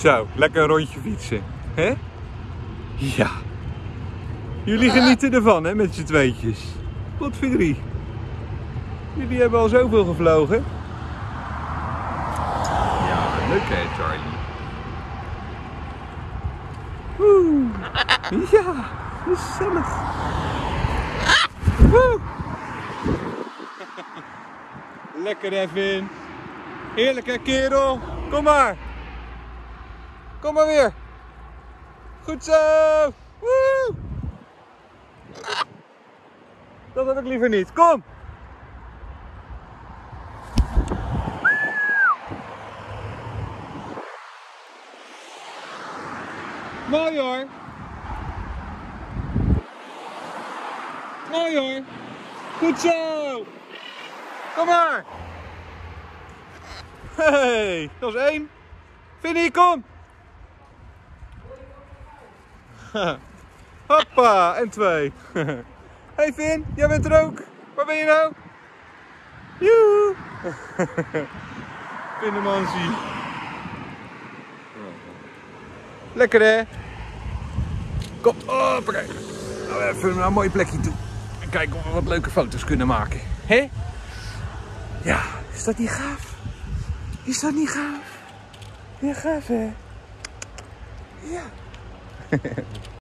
Zo, lekker een rondje fietsen. Hè? Ja. Jullie genieten ervan, hè, met z'n tweetjes. Potverdrie. Jullie hebben al zoveel gevlogen. Ja, leuk hè, Charlie. Woe. Ja, gezellig. Woe. Lekker even. Heerlijk hè, kerel. Kom maar. Kom maar weer. Goed zo. Woe. Dat heb ik liever niet. Kom. Mooi hoor. Mooi hoor. Goed zo. Kom maar. Hey, dat is 1. Vinnie, kom. Hoppa, en 2. Hey Vin, jij bent er ook. Waar ben je nou? Joe. Vinnemansie. Lekker hè? Kom, hoppakee. Nou, even naar een mooi plekje toe. En kijken of we wat leuke foto's kunnen maken. Hè? Ja, is dat niet gaaf? Is dat niet gaaf? Ja, gaaf hè? Ja.